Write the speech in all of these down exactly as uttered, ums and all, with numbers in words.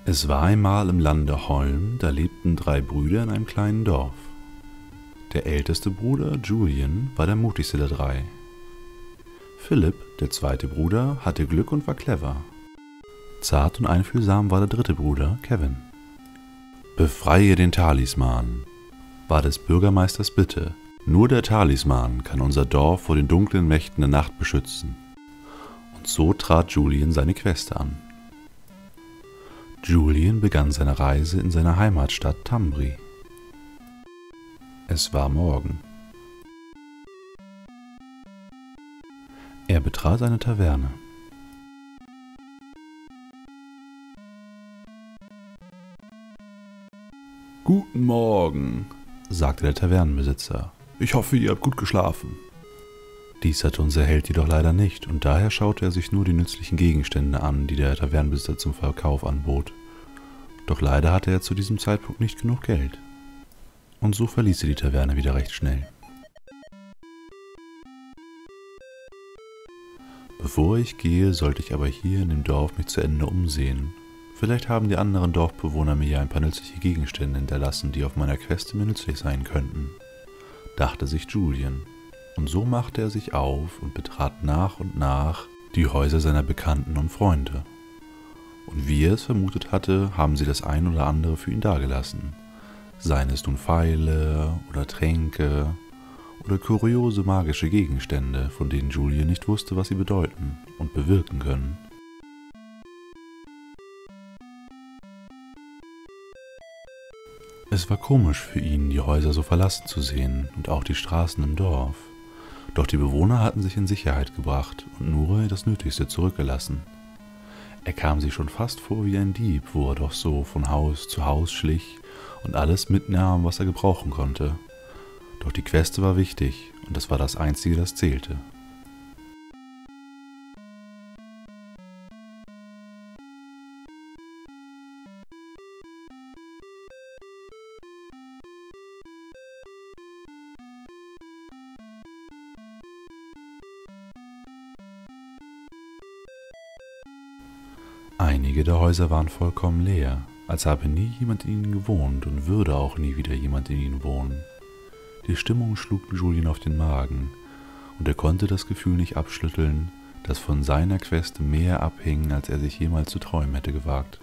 Es war einmal im Lande Holm, da lebten drei Brüder in einem kleinen Dorf. Der älteste Bruder, Julian, war der mutigste der drei. Philipp, der zweite Bruder, hatte Glück und war clever. Zart und einfühlsam war der dritte Bruder, Kevin. »Befreie den Talisman«, war des Bürgermeisters Bitte. »Nur der Talisman kann unser Dorf vor den dunklen Mächten der Nacht beschützen.« Und so trat Julian seine Quest an. Julian begann seine Reise in seiner Heimatstadt Tambri. Es war Morgen. Er betrat eine Taverne. »Guten Morgen«, sagte der Tavernenbesitzer. »Ich hoffe, ihr habt gut geschlafen.« Dies hatte unser Held jedoch leider nicht, und daher schaute er sich nur die nützlichen Gegenstände an, die der Tavernenbesitzer zum Verkauf anbot. Doch leider hatte er zu diesem Zeitpunkt nicht genug Geld. Und so verließ er die Taverne wieder recht schnell. Bevor ich gehe, sollte ich aber hier in dem Dorf mich zu Ende umsehen. Vielleicht haben die anderen Dorfbewohner mir ja ein paar nützliche Gegenstände hinterlassen, die auf meiner Queste mir nützlich sein könnten, dachte sich Julian. Und so machte er sich auf und betrat nach und nach die Häuser seiner Bekannten und Freunde. Und wie er es vermutet hatte, haben sie das ein oder andere für ihn dagelassen. Seien es nun Pfeile oder Tränke oder kuriose magische Gegenstände, von denen Julian nicht wusste, was sie bedeuten und bewirken können. Es war komisch für ihn, die Häuser so verlassen zu sehen und auch die Straßen im Dorf. Doch die Bewohner hatten sich in Sicherheit gebracht und nur das Nötigste zurückgelassen. Er kam sich schon fast vor wie ein Dieb, wo er doch so von Haus zu Haus schlich und alles mitnahm, was er gebrauchen konnte. Doch die Queste war wichtig und das war das Einzige, das zählte. Einige der Häuser waren vollkommen leer, als habe nie jemand in ihnen gewohnt und würde auch nie wieder jemand in ihnen wohnen. Die Stimmung schlug Julian auf den Magen, und er konnte das Gefühl nicht abschütteln, dass von seiner Queste mehr abhing, als er sich jemals zu träumen hätte gewagt.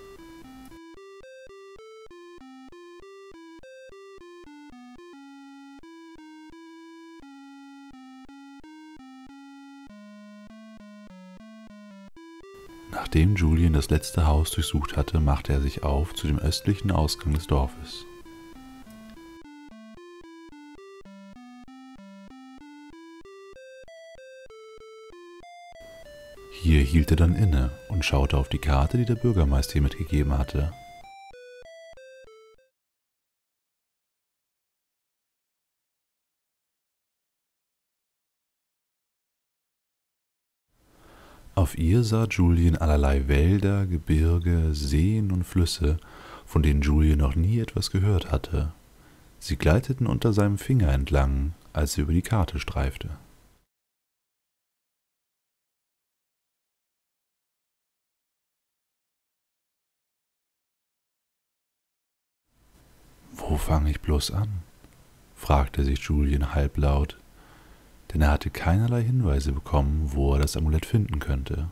Nachdem Julian das letzte Haus durchsucht hatte, machte er sich auf zu dem östlichen Ausgang des Dorfes. Hier hielt er dann inne und schaute auf die Karte, die der Bürgermeister ihm mitgegeben hatte. Auf ihr sah Julian allerlei Wälder, Gebirge, Seen und Flüsse, von denen Julian noch nie etwas gehört hatte. Sie gleiteten unter seinem Finger entlang, als er über die Karte streifte. »Wo fange ich bloß an?« fragte sich Julian halblaut, denn er hatte keinerlei Hinweise bekommen, wo er das Amulett finden könnte.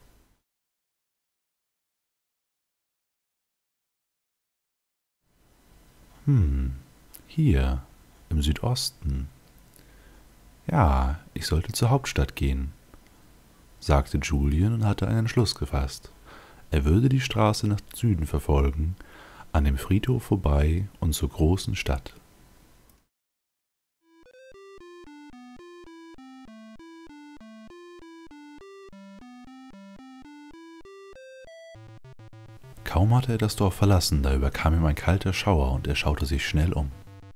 Hm, hier, im Südosten. Ja, ich sollte zur Hauptstadt gehen, sagte Julian und hatte einen Entschluss gefasst. Er würde die Straße nach Süden verfolgen, an dem Friedhof vorbei und zur großen Stadt. Kaum hatte er das Dorf verlassen, da überkam ihm ein kalter Schauer und er schaute sich schnell um.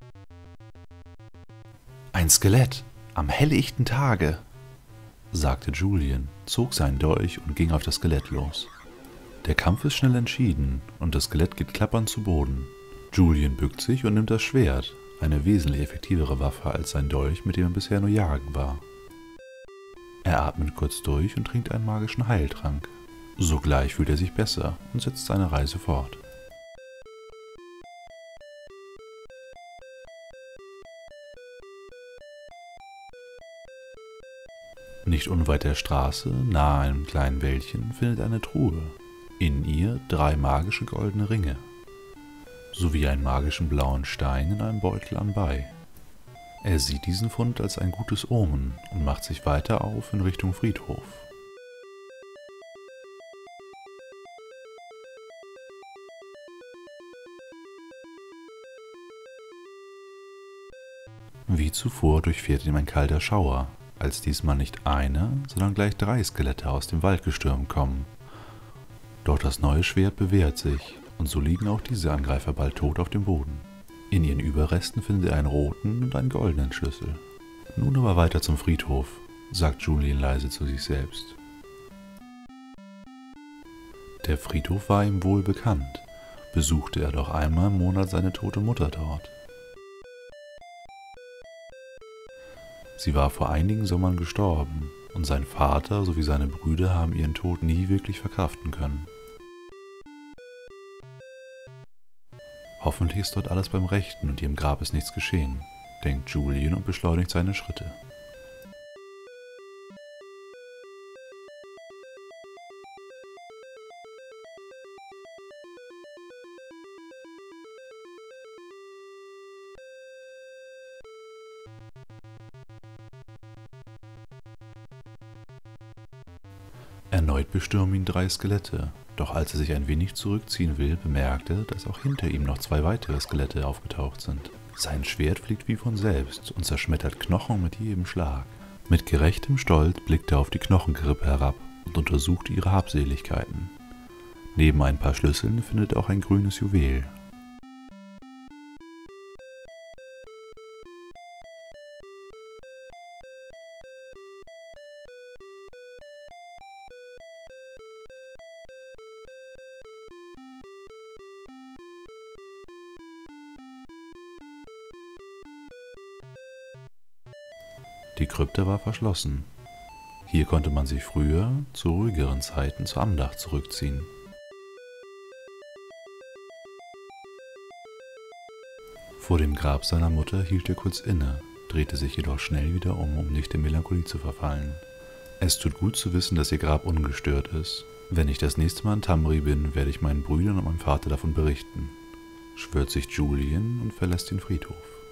»Ein Skelett, am helllichten Tage«, sagte Julian, zog seinen Dolch und ging auf das Skelett los. Der Kampf ist schnell entschieden und das Skelett geht klappernd zu Boden. Julian bückt sich und nimmt das Schwert, eine wesentlich effektivere Waffe als sein Dolch, mit dem er bisher nur jagen war. Er atmet kurz durch und trinkt einen magischen Heiltrank. Sogleich fühlt er sich besser und setzt seine Reise fort. Nicht unweit der Straße, nahe einem kleinen Wäldchen, findet er eine Truhe. In ihr drei magische goldene Ringe, sowie einen magischen blauen Stein in einem Beutel anbei. Er sieht diesen Fund als ein gutes Omen und macht sich weiter auf in Richtung Friedhof. Wie zuvor durchfährt ihm ein kalter Schauer, als diesmal nicht eine, sondern gleich drei Skelette aus dem Wald gestürmt kommen. Doch das neue Schwert bewährt sich, und so liegen auch diese Angreifer bald tot auf dem Boden. In ihren Überresten findet er einen roten und einen goldenen Schlüssel. Nun aber weiter zum Friedhof, sagt Julian leise zu sich selbst. Der Friedhof war ihm wohl bekannt, besuchte er doch einmal im Monat seine tote Mutter dort. Sie war vor einigen Sommern gestorben und sein Vater sowie seine Brüder haben ihren Tod nie wirklich verkraften können. Hoffentlich ist dort alles beim Rechten und ihrem Grab ist nichts geschehen, denkt Julian und beschleunigt seine Schritte. Erneut bestürmen ihn drei Skelette, doch als er sich ein wenig zurückziehen will, bemerkt er, dass auch hinter ihm noch zwei weitere Skelette aufgetaucht sind. Sein Schwert fliegt wie von selbst und zerschmettert Knochen mit jedem Schlag. Mit gerechtem Stolz blickt er auf die Knochengerippe herab und untersucht ihre Habseligkeiten. Neben ein paar Schlüsseln findet er auch ein grünes Juwel. Die Krypta war verschlossen. Hier konnte man sich früher, zu ruhigeren Zeiten, zur Andacht zurückziehen. Vor dem Grab seiner Mutter hielt er kurz inne, drehte sich jedoch schnell wieder um, um nicht in Melancholie zu verfallen. Es tut gut zu wissen, dass ihr Grab ungestört ist. Wenn ich das nächste Mal in Tamri bin, werde ich meinen Brüdern und meinem Vater davon berichten, schwört sich Julian und verlässt den Friedhof.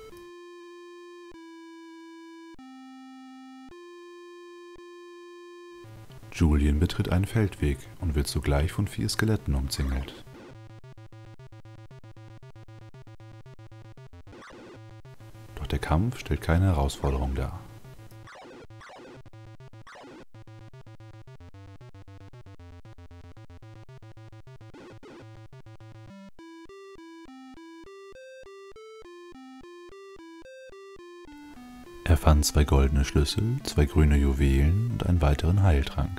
Julian betritt einen Feldweg und wird sogleich von vier Skeletten umzingelt. Doch der Kampf stellt keine Herausforderung dar. Er fand zwei goldene Schlüssel, zwei grüne Juwelen und einen weiteren Heiltrank.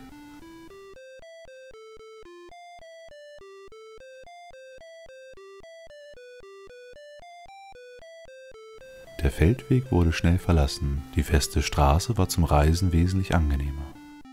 Der Feldweg wurde schnell verlassen, die feste Straße war zum Reisen wesentlich angenehmer.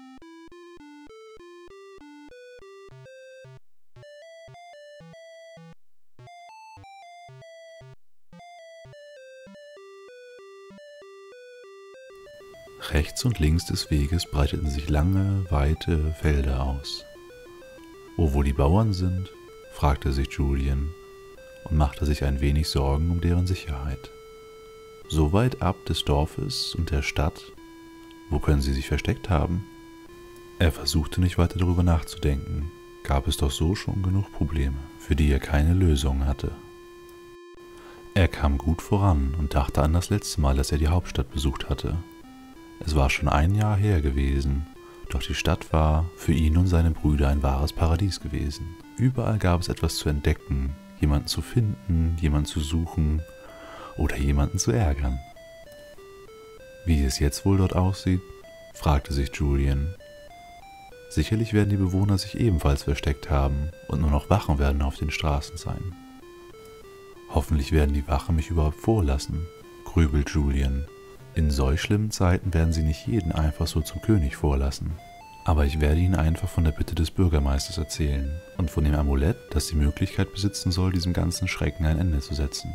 Rechts und links des Weges breiteten sich lange, weite Felder aus. Wo wohl die Bauern sind, fragte sich Julian und machte sich ein wenig Sorgen um deren Sicherheit. So weit ab des Dorfes und der Stadt, wo können sie sich versteckt haben? Er versuchte nicht weiter darüber nachzudenken, gab es doch so schon genug Probleme, für die er keine Lösung hatte. Er kam gut voran und dachte an das letzte Mal, dass er die Hauptstadt besucht hatte. Es war schon ein Jahr her gewesen, doch die Stadt war für ihn und seine Brüder ein wahres Paradies gewesen. Überall gab es etwas zu entdecken, jemanden zu finden, jemanden zu suchen oder jemanden zu ärgern. Wie es jetzt wohl dort aussieht, fragte sich Julian. Sicherlich werden die Bewohner sich ebenfalls versteckt haben und nur noch Wachen werden auf den Straßen sein. Hoffentlich werden die Wachen mich überhaupt vorlassen, grübelt Julian. In solch schlimmen Zeiten werden sie nicht jeden einfach so zum König vorlassen. Aber ich werde Ihnen einfach von der Bitte des Bürgermeisters erzählen und von dem Amulett, das die Möglichkeit besitzen soll, diesem ganzen Schrecken ein Ende zu setzen.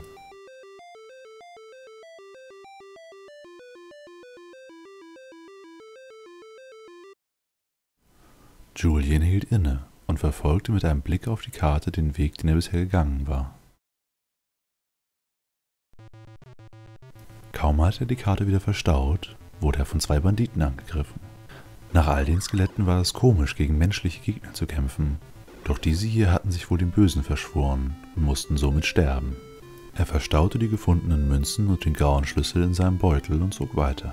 Julian hielt inne und verfolgte mit einem Blick auf die Karte den Weg, den er bisher gegangen war. Kaum hatte er die Karte wieder verstaut, wurde er von zwei Banditen angegriffen. Nach all den Skeletten war es komisch, gegen menschliche Gegner zu kämpfen, doch diese hier hatten sich wohl dem Bösen verschworen und mussten somit sterben. Er verstaute die gefundenen Münzen und den grauen Schlüssel in seinem Beutel und zog weiter.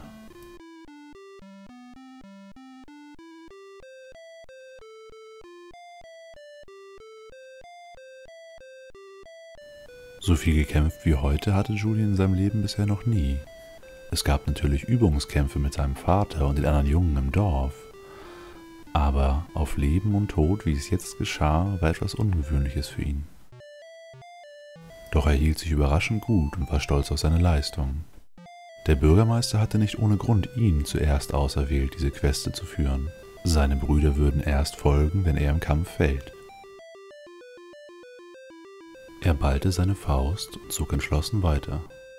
So viel gekämpft wie heute hatte Julian in seinem Leben bisher noch nie. Es gab natürlich Übungskämpfe mit seinem Vater und den anderen Jungen im Dorf. Aber auf Leben und Tod, wie es jetzt geschah, war etwas Ungewöhnliches für ihn. Doch er hielt sich überraschend gut und war stolz auf seine Leistung. Der Bürgermeister hatte nicht ohne Grund ihn zuerst auserwählt, diese Queste zu führen. Seine Brüder würden erst folgen, wenn er im Kampf fällt. Er ballte seine Faust und zog entschlossen weiter.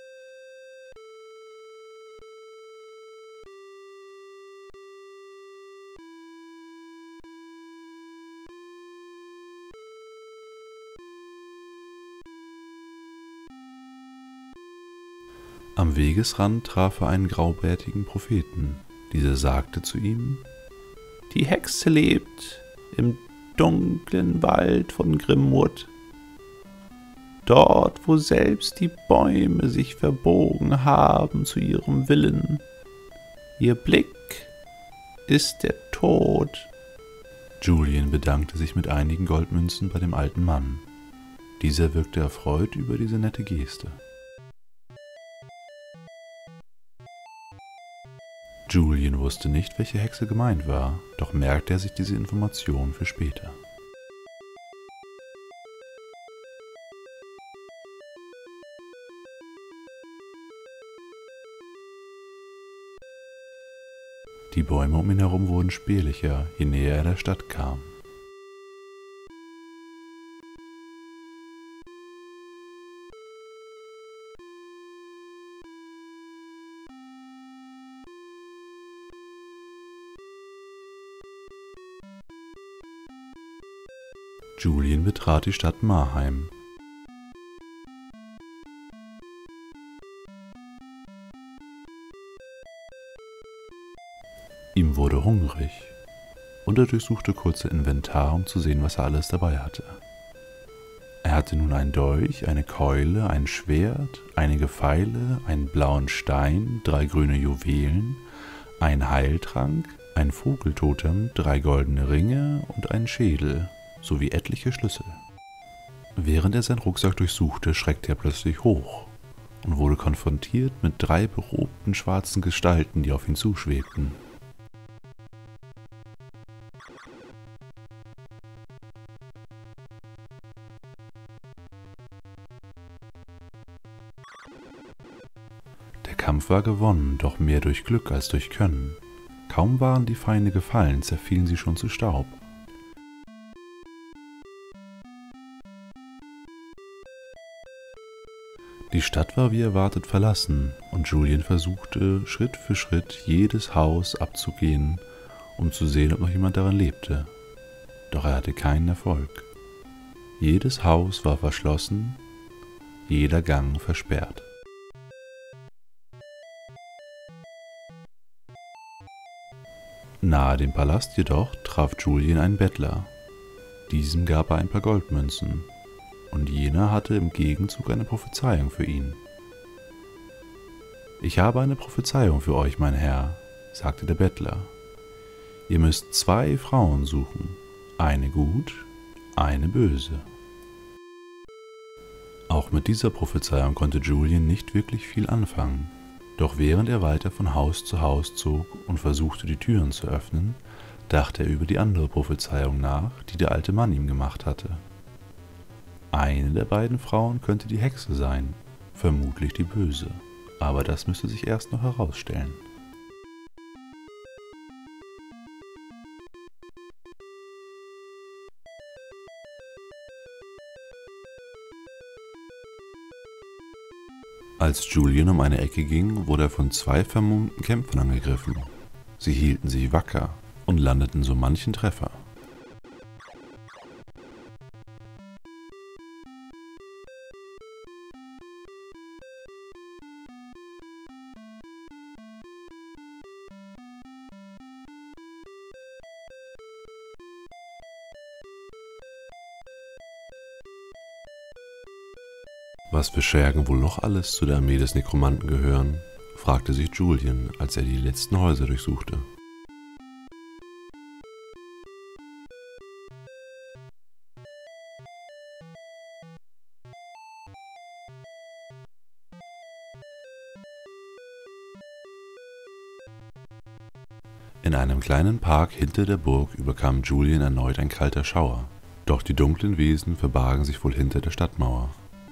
Am Wegesrand traf er einen graubärtigen Propheten. Dieser sagte zu ihm: »Die Hexe lebt im dunklen Wald von Grimwood. Dort, wo selbst die Bäume sich verbogen haben zu ihrem Willen. Ihr Blick ist der Tod.« Julian bedankte sich mit einigen Goldmünzen bei dem alten Mann. Dieser wirkte erfreut über diese nette Geste. Julian wusste nicht, welche Hexe gemeint war, doch merkte er sich diese Information für später. Die Bäume um ihn herum wurden spärlicher, je näher er der Stadt kam. Julian betrat die Stadt Marheim. Ihm wurde hungrig und er durchsuchte kurz sein Inventar, um zu sehen, was er alles dabei hatte. Er hatte nun einen Dolch, eine Keule, ein Schwert, einige Pfeile, einen blauen Stein, drei grüne Juwelen, einen Heiltrank, ein Vogeltotem, drei goldene Ringe und einen Schädel, sowie etliche Schlüssel. Während er seinen Rucksack durchsuchte, schreckte er plötzlich hoch und wurde konfrontiert mit drei berobten schwarzen Gestalten, die auf ihn zuschwebten. Der Kampf war gewonnen, doch mehr durch Glück als durch Können. Kaum waren die Feinde gefallen, zerfielen sie schon zu Staub. Die Stadt war wie erwartet verlassen und Julian versuchte, Schritt für Schritt jedes Haus abzugehen, um zu sehen, ob noch jemand darin lebte. Doch er hatte keinen Erfolg. Jedes Haus war verschlossen, jeder Gang versperrt. Nahe dem Palast jedoch traf Julian einen Bettler. Diesem gab er ein paar Goldmünzen. Und jener hatte im Gegenzug eine Prophezeiung für ihn. »Ich habe eine Prophezeiung für euch, mein Herr«, sagte der Bettler. »Ihr müsst zwei Frauen suchen, eine gut, eine böse.« Auch mit dieser Prophezeiung konnte Julian nicht wirklich viel anfangen, doch während er weiter von Haus zu Haus zog und versuchte, die Türen zu öffnen, dachte er über die andere Prophezeiung nach, die der alte Mann ihm gemacht hatte. Eine der beiden Frauen könnte die Hexe sein, vermutlich die Böse, aber das müsste sich erst noch herausstellen. Als Julian um eine Ecke ging, wurde er von zwei vermummten Kämpfern angegriffen. Sie hielten sich wacker und landeten so manchen Treffer. Was für Schergen wohl noch alles zu der Armee des Nekromanten gehören, fragte sich Julian, als er die letzten Häuser durchsuchte. In einem kleinen Park hinter der Burg überkam Julian erneut ein kalter Schauer, doch die dunklen Wesen verbargen sich wohl hinter der Stadtmauer.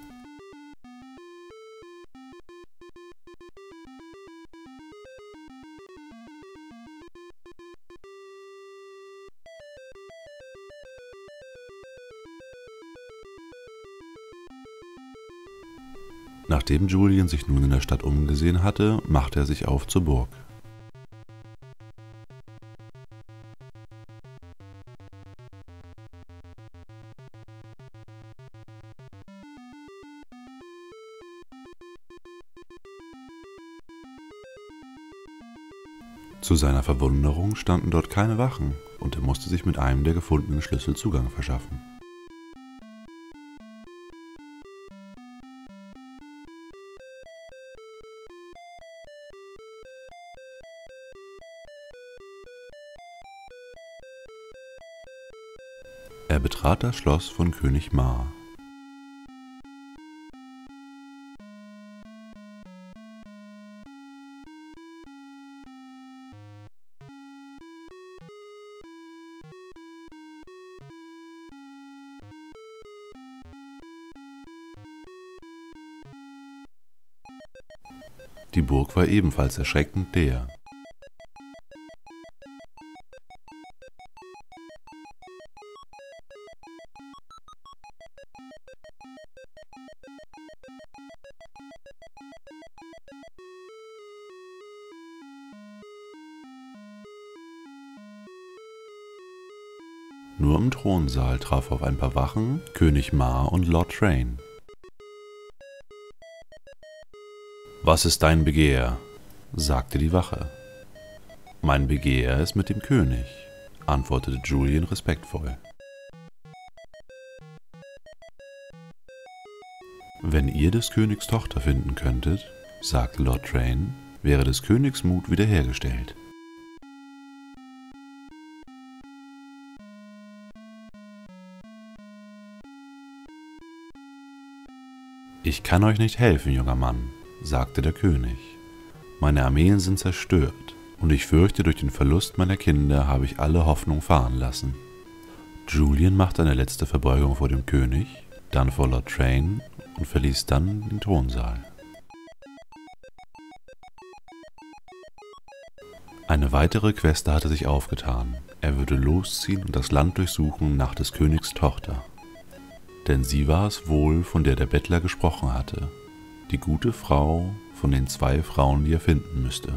Nachdem Julian sich nun in der Stadt umgesehen hatte, machte er sich auf zur Burg. Zu seiner Verwunderung standen dort keine Wachen und er musste sich mit einem der gefundenen Schlüssel Zugang verschaffen. Er betrat das Schloss von König Maar. Die Burg war ebenfalls erschreckend leer. Nur im Thronsaal traf er auf ein paar Wachen, König Maar und Lord Train. »Was ist dein Begehr?« sagte die Wache. »Mein Begehr ist mit dem König«, antwortete Julian respektvoll. »Wenn ihr des Königs Tochter finden könntet«, sagte Lord Train, »wäre des Königs Mut wiederhergestellt.« »Ich kann euch nicht helfen, junger Mann«, sagte der König. »Meine Armeen sind zerstört, und ich fürchte, durch den Verlust meiner Kinder habe ich alle Hoffnung fahren lassen.« Julian machte eine letzte Verbeugung vor dem König, dann vor Lord Train und verließ dann den Thronsaal. Eine weitere Queste hatte sich aufgetan. Er würde losziehen und das Land durchsuchen nach des Königs Tochter. Denn sie war es wohl, von der der Bettler gesprochen hatte, die gute Frau von den zwei Frauen, die er finden müsste.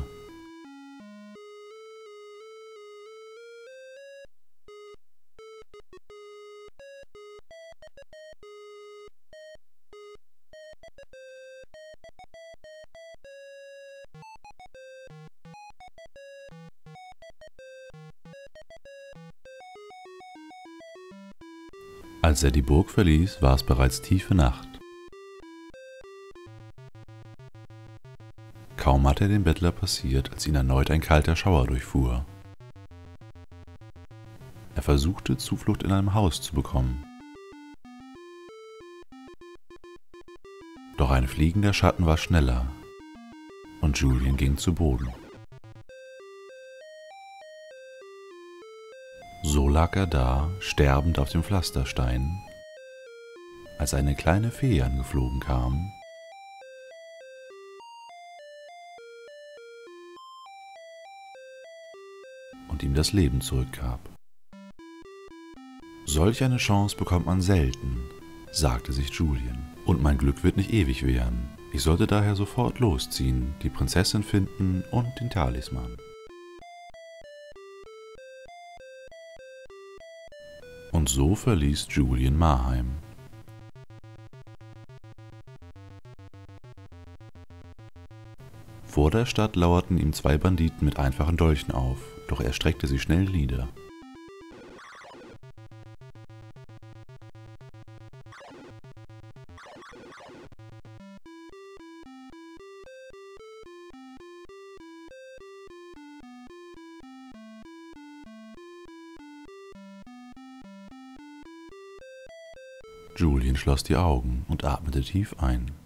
Als er die Burg verließ, war es bereits tiefe Nacht. Kaum hatte er den Bettler passiert, als ihn erneut ein kalter Schauer durchfuhr. Er versuchte, Zuflucht in einem Haus zu bekommen. Doch ein fliegender Schatten war schneller, und Julian ging zu Boden. So lag er da, sterbend auf dem Pflasterstein, als eine kleine Fee angeflogen kam und ihm das Leben zurückgab. »Solch eine Chance bekommt man selten«, sagte sich Julian, »und mein Glück wird nicht ewig währen. Ich sollte daher sofort losziehen, die Prinzessin finden und den Talisman. Und so verließ Julian Marheim. Vor der Stadt lauerten ihm zwei Banditen mit einfachen Dolchen auf, doch er streckte sie schnell nieder. Julian schloss die Augen und atmete tief ein.